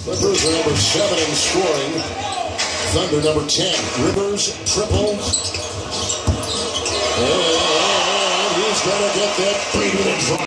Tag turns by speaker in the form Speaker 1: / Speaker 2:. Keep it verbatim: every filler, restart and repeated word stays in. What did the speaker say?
Speaker 1: Clippers are number seven in scoring. Thunder number ten. Rivers triple. And he's going to get that baby to drop.